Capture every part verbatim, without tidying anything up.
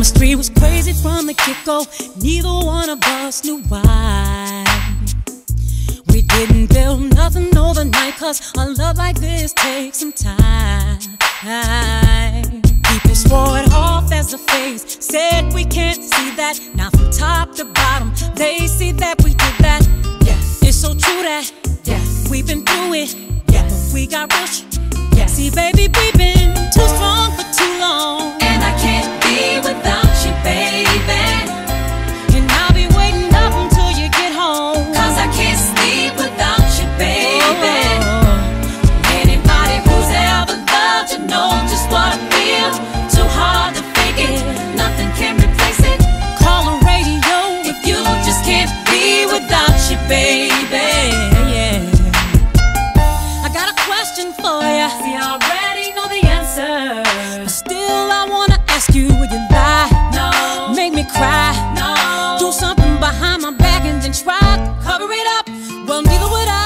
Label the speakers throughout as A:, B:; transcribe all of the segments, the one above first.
A: Chemistry was crazy from the get-go. Neither one of us knew why. We didn't build nothing overnight, cause a love like this takes some time. People swore it off as a phase, said we can't see that. Now from top to bottom, they see that we did that. Yes, it's so true that yes, we've been through it. Yes, but we got rushed. Yes, see baby, we've been too strong for too long.
B: And I can't be without you, baby.
A: And I'll be waiting up until you get home,
B: cause I can't sleep without you, baby.
A: Oh.
B: Anybody who's ever loved you know just what I feel. Too hard to fake it, nothing can replace it.
A: Call the radio
B: if you just can't be without you, baby.
A: Yeah. I got a question for ya.
B: See, I already know the answer,
A: but still I wanna ask you, would you lie?
B: No.
A: Make me cry?
B: No.
A: Do something behind my back and then try to cover it up? Well, neither would I,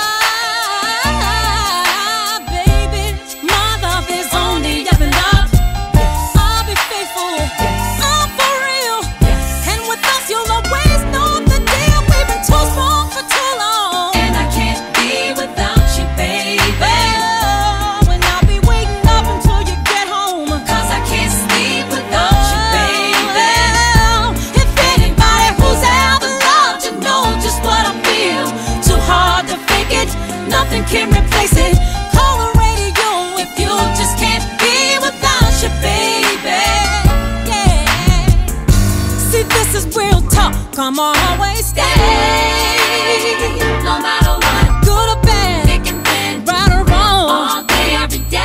A: baby. My love is only up and up.
B: Yes.
A: I'll be faithful.
B: Yes.
A: I'm for real.
B: Yes.
A: And with us you'll always know the deal. We've been too strong for too long.
B: And I can't be without you, baby.
A: Oh, and I'll be waiting up until you get home,
B: Cause I can't sleep without you, baby.
A: Oh, if
B: Anybody who's ever loved you know just what I feel. Too hard to fake it, nothing can replace it.
A: call the radio
B: If you just can't be without you, baby.
A: yeah. See, this is real talk. Come on, always stay.
B: Stay, no matter what,
A: Good or bad,
B: thick and thin,
A: right or wrong.
B: all day, every day.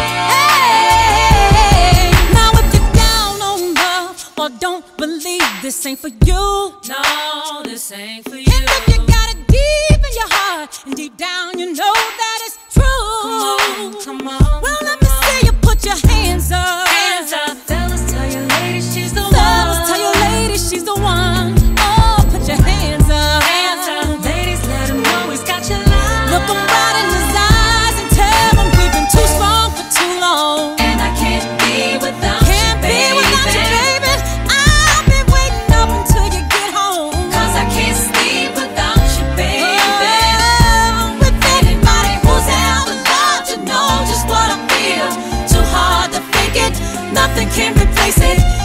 A: Hey, now if you're down on love or don't believe this ain't for you,
B: No, this ain't for you.
A: and if you got it deep in your heart and deep down you know that it's true,
B: Come on, come on.
A: well let me see you put your hands up.
B: Hands up, fellas, tell your lady she's the
A: Fellas,
B: one.
A: tell your lady she's the one. Oh, put your hands up.
B: Hands up, ladies, let him know he's got your love.
A: Look him right in his eyes and tell him we've been too strong for too long.
B: And I can't be without
A: Can't
B: you,
A: be
B: baby.
A: without you, baby. I've been waiting up until you get home.
B: Cause I can't sleep without you, baby.
A: Oh, with
B: Anybody who's ever loved you know just what I feel. Too hard to fake it, nothing can replace it.